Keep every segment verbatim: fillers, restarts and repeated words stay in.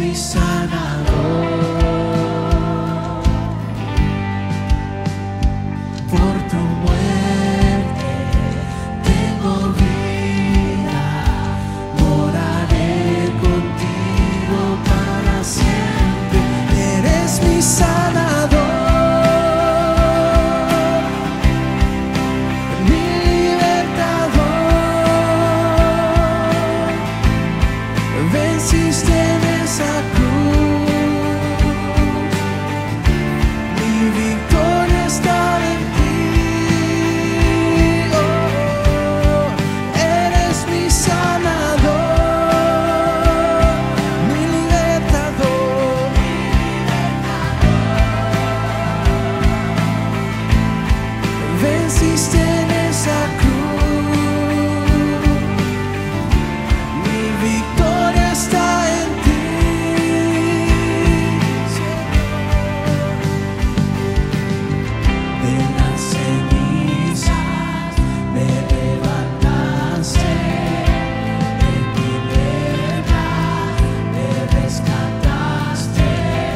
mi sanador. Por tu muerte tengo vida, moraré contigo para siempre. Eres mi sanador, mi libertador. Venciste en esa cruz, mi victoria está en ti. Oh, eres mi sanador, mi libertador. Venciste en esa cruz, mi victoria está en ti. De las cenizas me levantaste, de tinieblas me rescataste.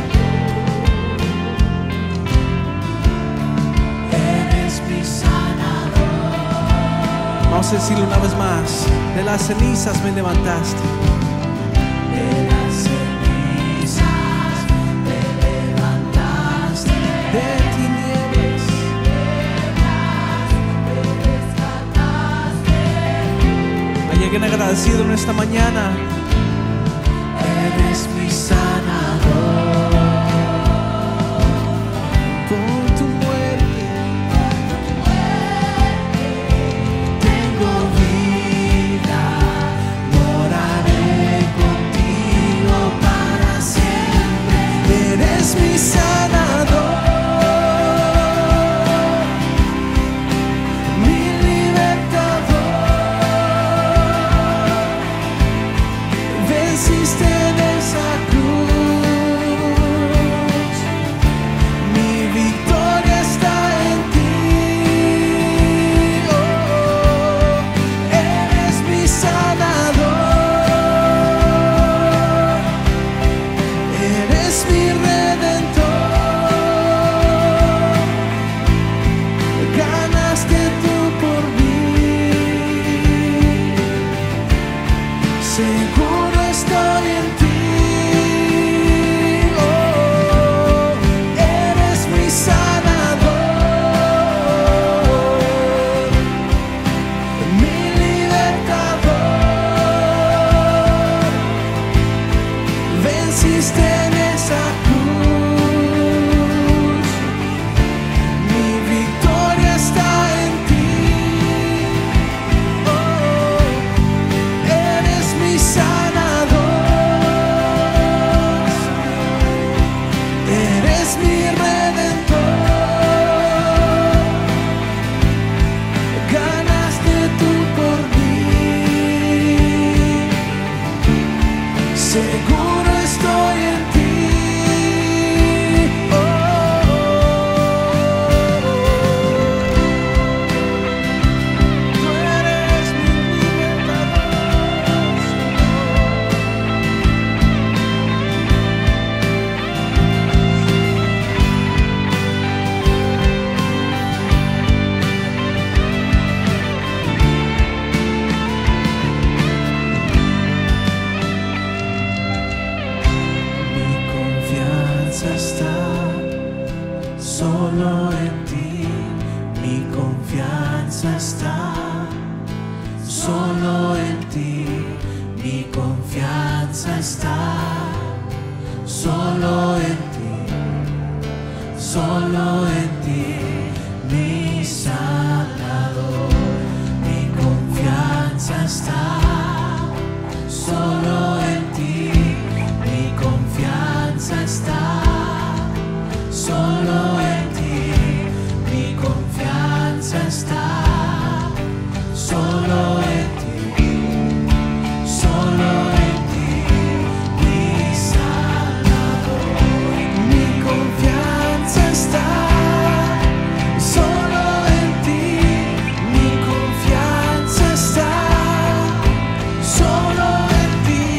Eres mi sanador. Vamos a decirlo una vez más. De las cenizas me levantaste. De las cenizas me levantaste, De tinieblas. me rescataste. Hay alguien agradecido en esta mañana. Eres mi sanador. Por tu muerte Tengo vida, moraré contigo para siempre. Eres mi sanador, mi libertador. Venciste en esa cruz, mi victoria está en ti. Oh, eres mi sanador, eres mi redentor. Ganaste tú por mí, seguro estoy en ti. Oh, eres mi sanador, mi libertador. Venciste en esa cruz, mi victoria está en ti. Oh, eres mi sanador, eres mi redentor. Ganaste tú por mí, seguro estoy en ti. Oh, tú eres mi libertador. Mi confianza está solo en ti, mi confianza está solo en ti, mi confianza está solo en ti, solo en ti, mi sanador. Mi confianza está solo en ti, mi confianza está solo en ti, mi confianza está solo en ti, solo en ti, mi sanador. Mi confianza está solo en ti, mi confianza está solo en ti.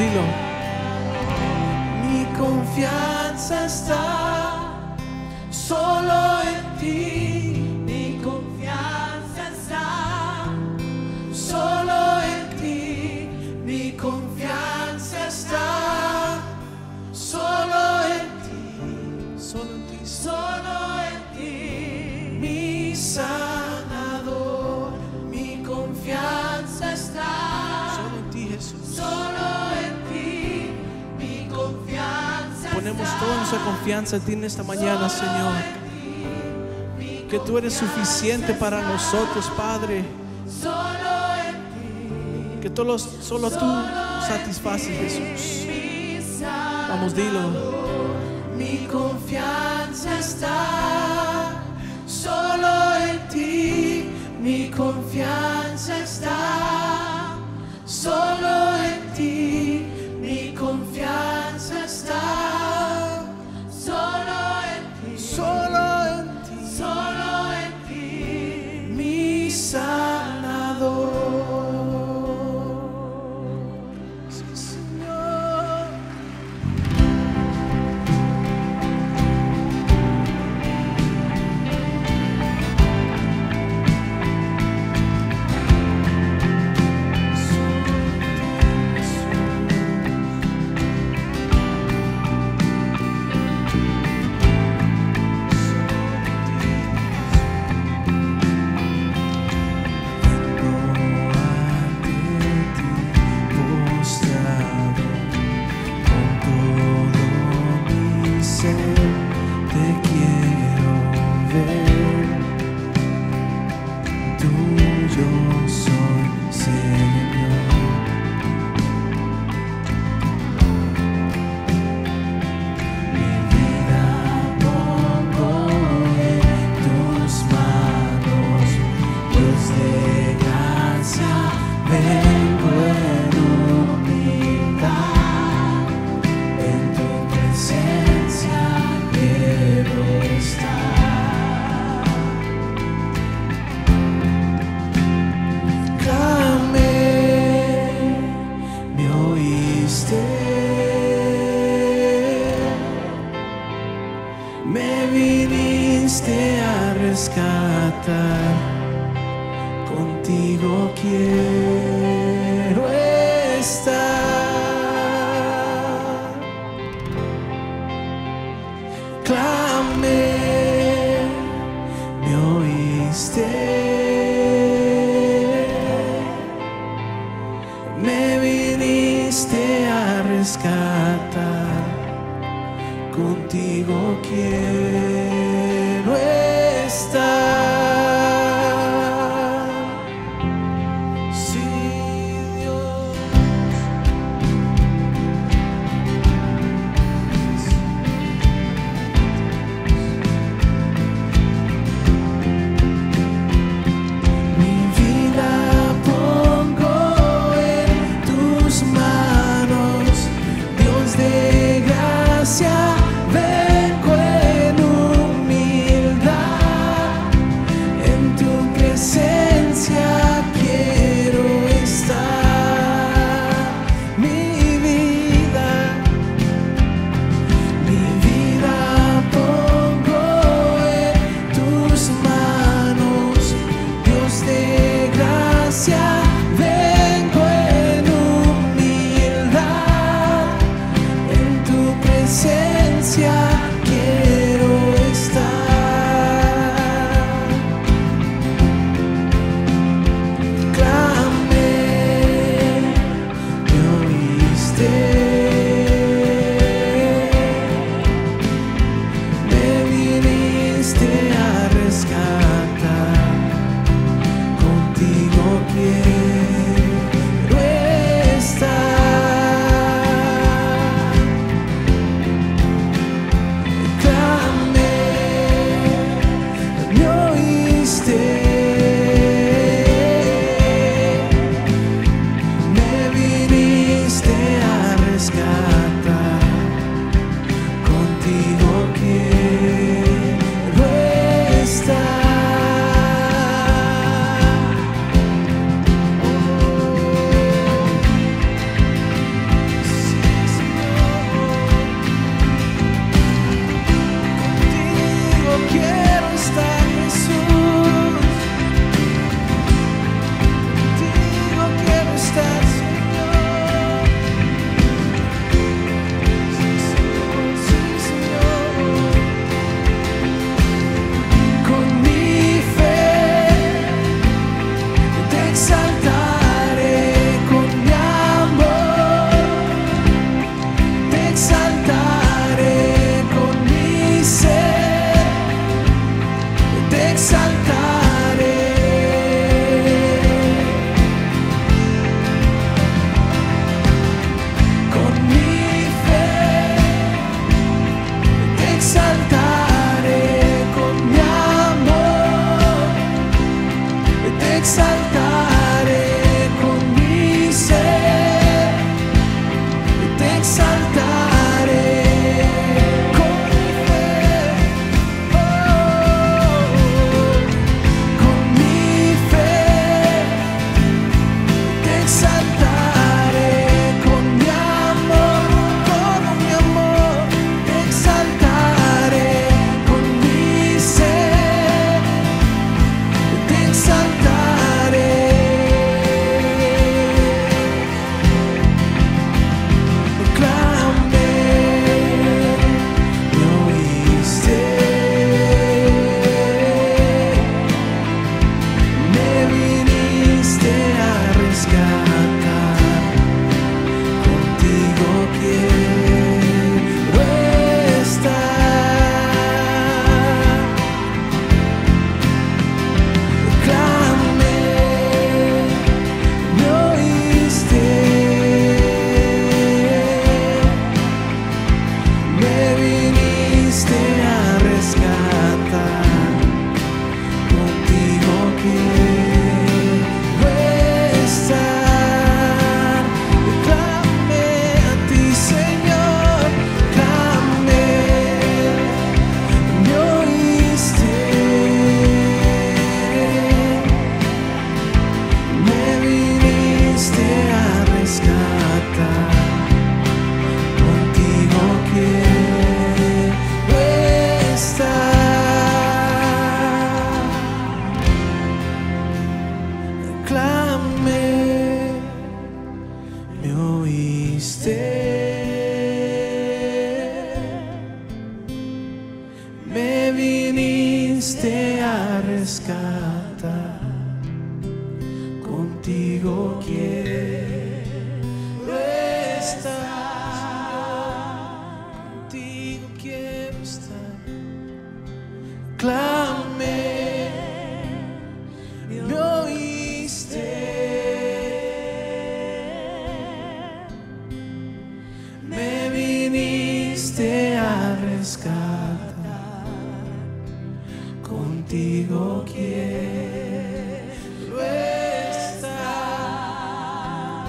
dilo. Mi confianza está solo en ti. Mi confianza está solo en ti. Mi confianza está solo en ti. Solo en ti. Solo en ti. Mi sanador. Mi confianza está Solo en ti, Jesús. solo en ti. Mi confianza Ponemos está toda nuestra confianza en ti en esta mañana, Señor. Que tú eres suficiente para nosotros, Padre. solo en ti. Que solo, solo tú satisfaces, Jesús. Vamos, dilo. Mi confianza está solo en ti. Mi confianza está solo en ti. Mi confianza está solo en ti. Solo en ti. Solo en ti. Mi sanador. Sí, Señor. Me viniste a rescatar, contigo quiero estar. Clamé, me oíste, me viniste a rescatar, contigo quiero estar. Sí, Dios. Mi vida pongo en tus manos, Dios de gracia. Vengo en rescatar. Contigo quiero estar.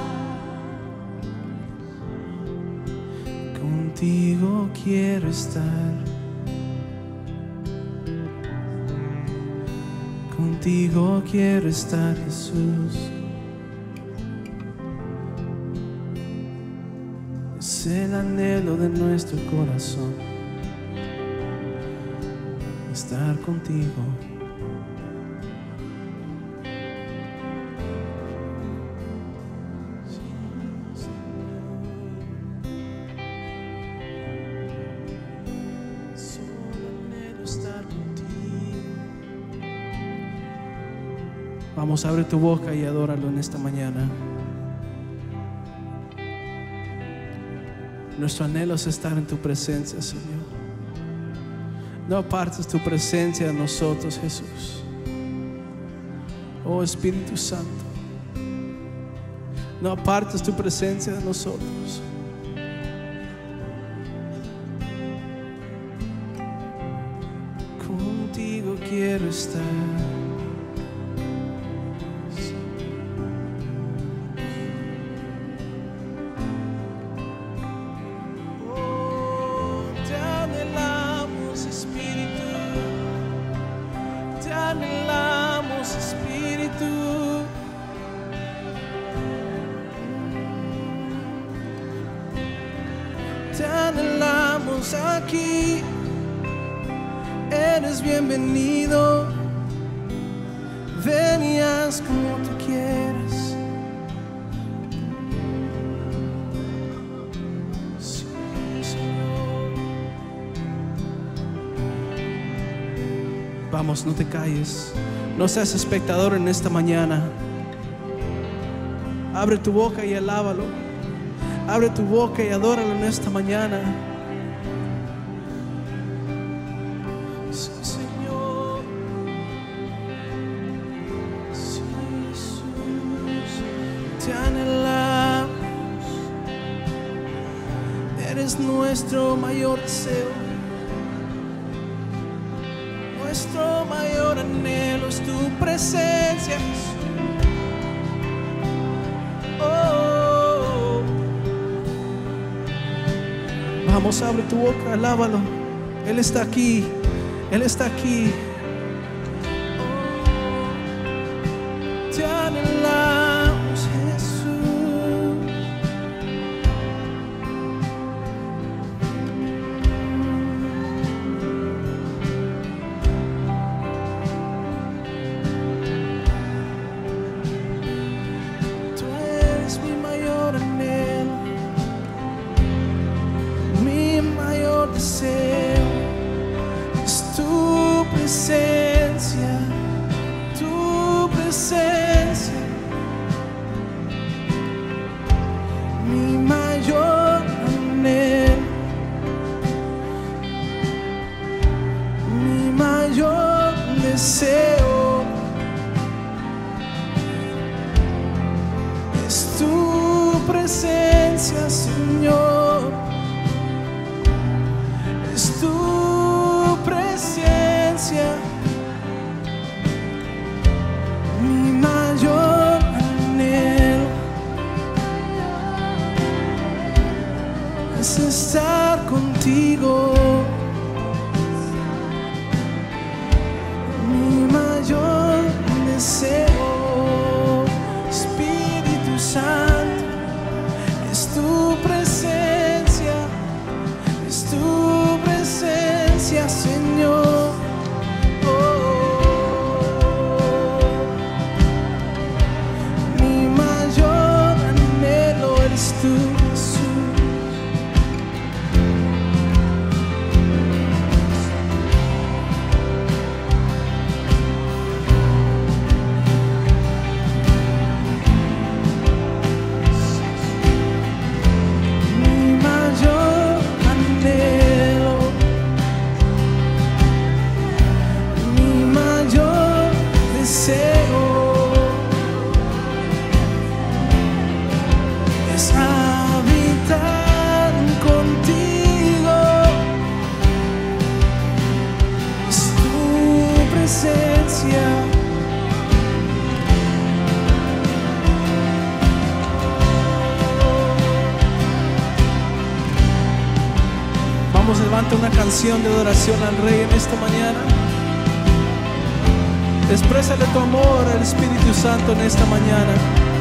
Contigo quiero estar. Contigo quiero estar, Jesús. Es el anhelo de nuestro corazón, estar contigo. Solo anhelo estar contigo. Vamos, abre tu boca y adóralo en esta mañana. Nuestro anhelo es estar en tu presencia, Señor. No apartes tu presencia de nosotros, Jesús. Oh Espíritu Santo, no apartes tu presencia de nosotros. Contigo quiero estar. Te anhelamos aquí, eres bienvenido. Ven y haz como tú quieras. Sí, Señor. Vamos, no te calles, no seas espectador en esta mañana. Abre tu boca y alábalo. Abre tu boca y adóralo en esta mañana. Sí, Señor. Sí, Jesús. Te anhelamos. Eres nuestro mayor deseo. Nuestro mayor anhelo es tu presencia, Jesús. Vamos, abre tu boca, alábalo. Él está aquí, Él está aquí. Oh, te anhelamos, Jesús. Tú eres mi mayor anhelo, mi mayor deseo es tu presencia, tu presencia. Mi mayor anhelo, mi mayor deseo es tu presencia, Señor. Es tu presencia, mi mayor anhelo es estar contigo. Mi mayor deseo, Espíritu Santo, es tu presencia, es tu presencia, Señor. Oh, mi mayor anhelo eres tú, Jesús. Mi mayor anhelo, mi mayor deseo es habitar contigo, Vamos, levanta una canción de adoración al Rey en esta mañana. Exprésale tu amor al Espíritu Santo en esta mañana.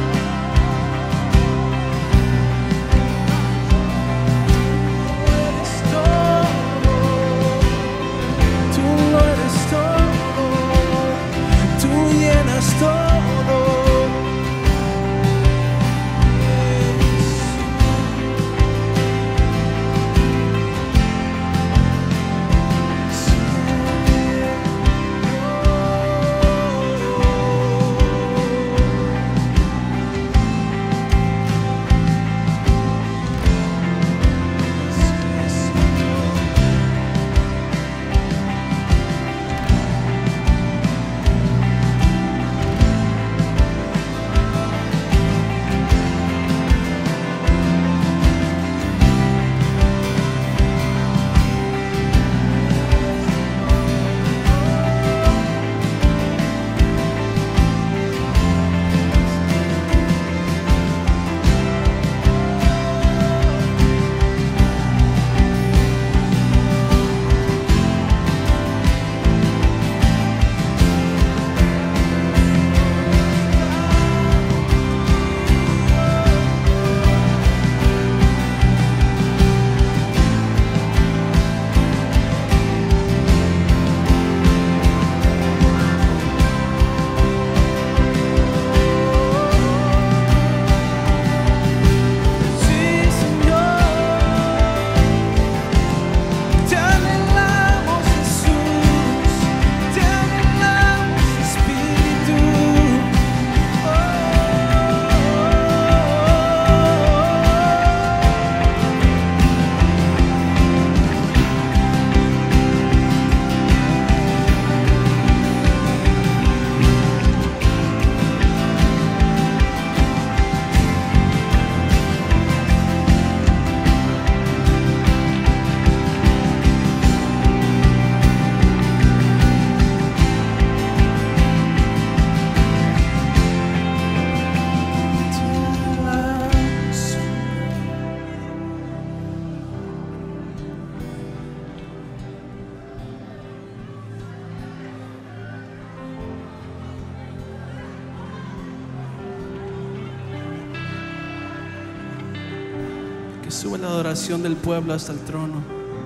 Sube la adoración del pueblo hasta el trono.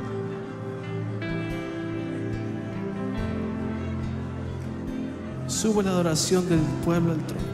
Sube la adoración del pueblo al trono.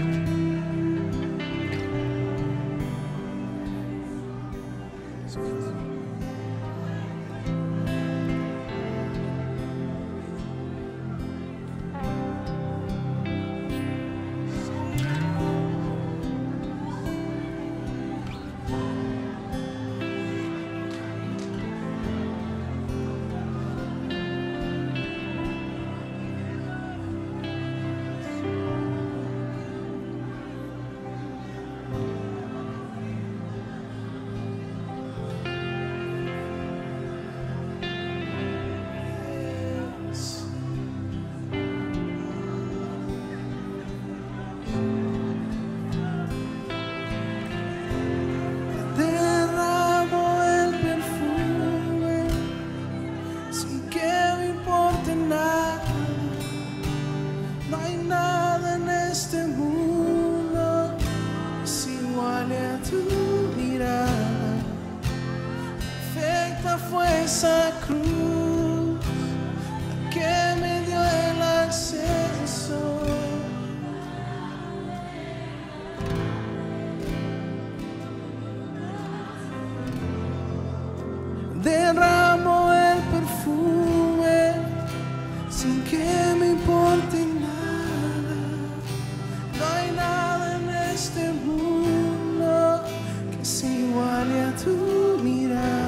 Esa cruz la que me dio el acceso. Derramo el perfume sin que me importe nada. No hay nada en este mundo que se iguale a tu mirada.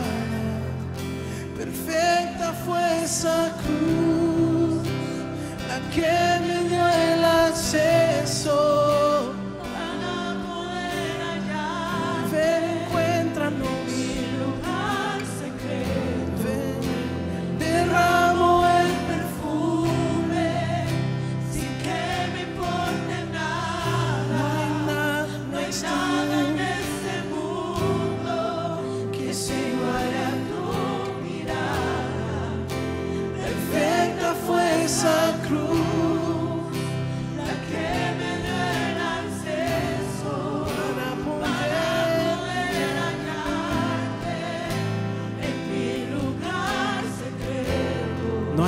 Perfecta fue esa cruz, la que me dio el acceso para poder hallar. Ven, encuéntranos mi lugar secreto. Ven, derramo el perfume sin que me importe nada. No hay nada, no hay nada en este mundo que se iguale a tu mirada.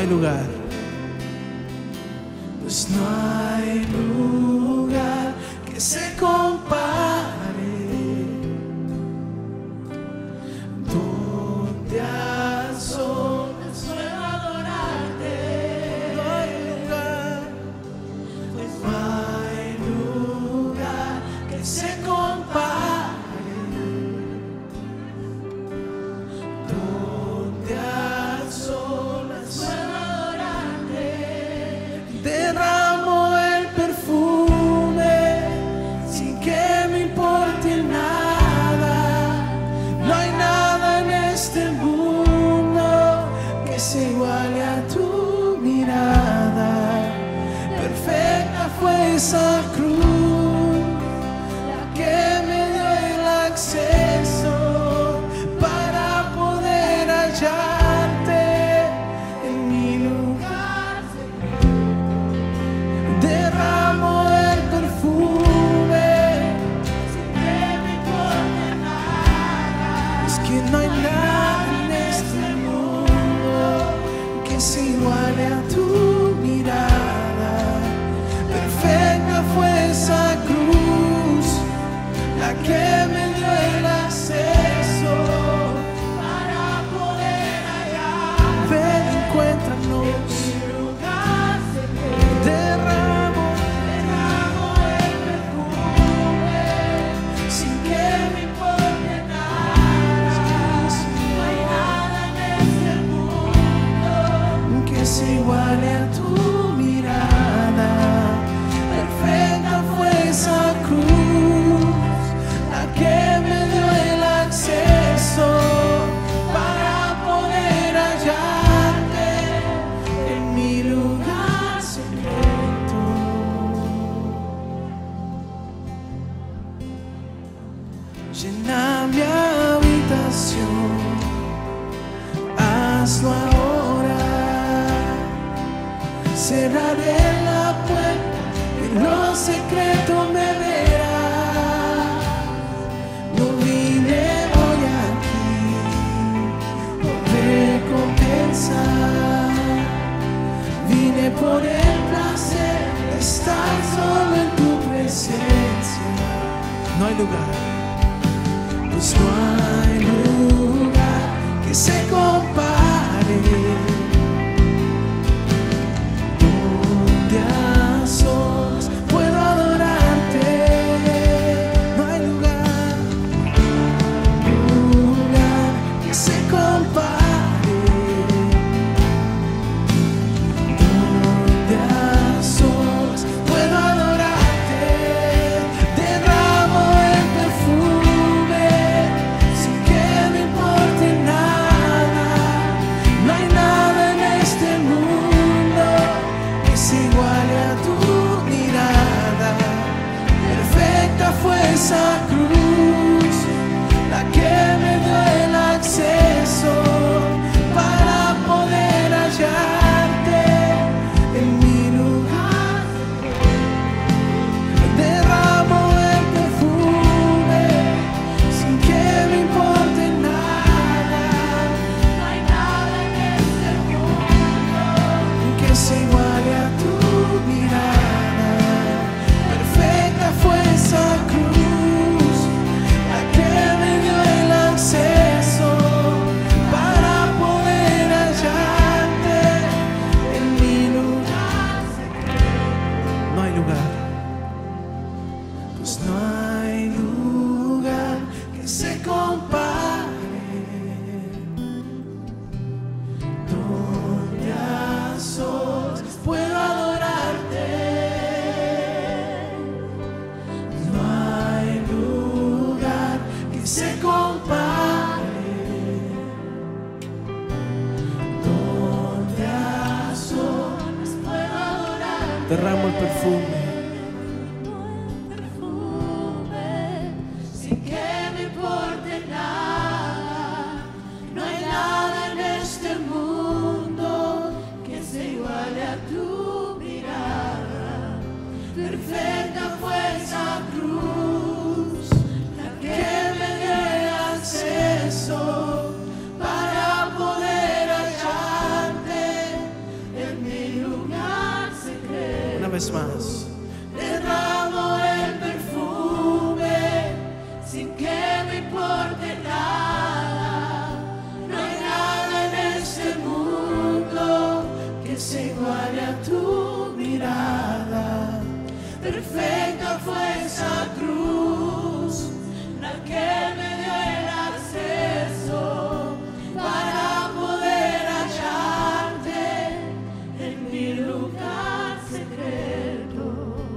hay lugar. Pues no hay lugar que se compare donde a solas puedo adorarte. No hay lugar, Pues no hay lugar que se compare donde a solas puedo adorarte. derramo el perfume sin que me importe nada. No hay nada en este mundo que se iguale a tu mirada. Perfecta fue esa cruz, la que me dio el acceso para poder hallarte en mi lugar. Derramo el perfume Sin que me importe nada. es que no hay nada en este mundo que se iguale a tu mirada. Perfecta fue esa cruz, la que me dio el acceso Para poder hallar ven, encuéntranos. mi lugar secreto. Derramo Derramo el perfume sin que me importe nada. No hay nada en este mundo que se iguale a tu mirada. Perfecta fue esa cruz, la que me dio el acceso para poder hallarte en mi lugar secreto. Llena mi habitación, hazlo ahora. Cerraré la puerta, en lo secreto me verás. No vine hoy aquí por recompensa, vine por el placer de estar solo en tu presencia. No hay lugar, pues no hay lugar que se compare donde a solas puedo adorarte. No hay lugar, lugar que se compare donde a solas puedo adorarte. Derramo el perfume sin que me importe nada. No hay nada en este mundo que se iguale a tu mirada. Perfecta fue esa cruz, la que me dio el acceso para poder hallarte en mi lugar. Derramo el perfume sin que me importe nada. No hay nada en este mundo Que se iguale a tu mirada. Perfecta fue esa cruz, la que me dio el acceso para poder hallarte en mi lugar. No hay lugar, pues no hay lugar que se compare donde a solas puedo adorarte. No hay lugar que se compare donde a solas puedo adorarte. derramo el perfume Perfume sin que me importe nada. No hay nada en este mundo que se iguale a tu mirada. Perfecta fue esa cruz, la que me dio el acceso para poder hallarte sin que me importe nada. No hay nada en este mundo que se iguale a tu mirada. Perfecta fue esa cruz, la que me dio el acceso para poder hallarte en mi lugar secreto.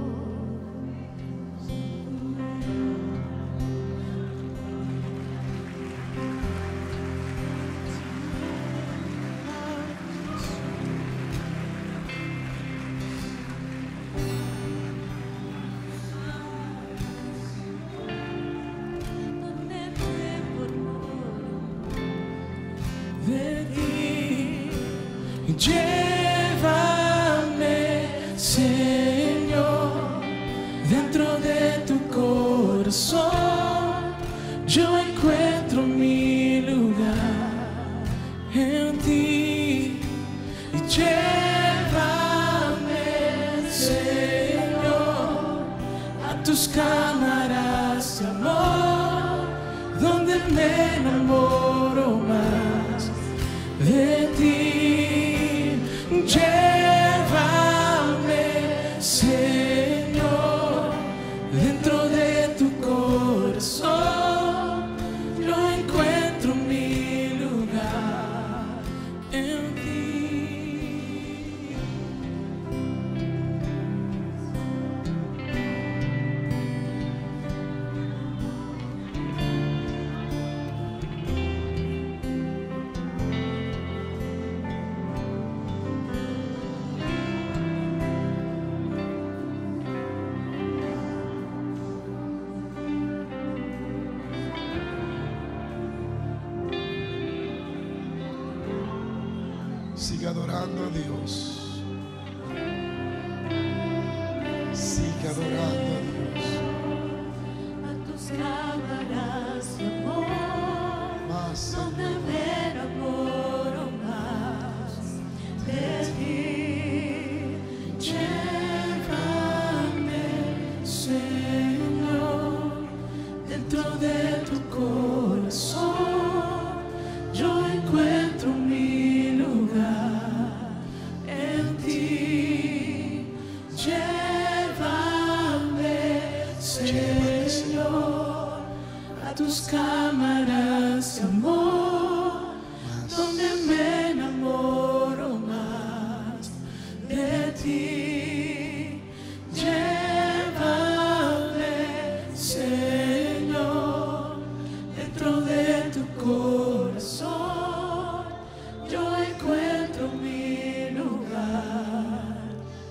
De ti, llévame, Señor, dentro de tu corazón. Yo encuentro mi lugar en ti. Llévame, Señor, a tus cámaras de amor, donde me enamoro más de ti. Llévame, Señor, dentro de tu corazón. Yo encuentro mi lugar en ti. Sigue adorando a Dios. Sigue adorando a Dios. A tus cámaras de amor, Más, donde me enamoro más de ti. Llévame, Señor, dentro de tu corazón. Yo encuentro mi lugar en ti. Llévame, Señor, a tus cámaras de amor, donde me enamoro más de ti. Llévame, Señor, dentro de tu corazón. Yo encuentro mi lugar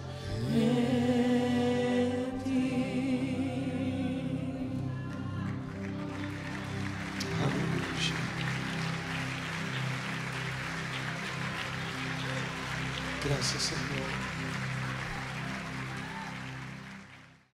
en ti. Aleluya. Gracias, Señor.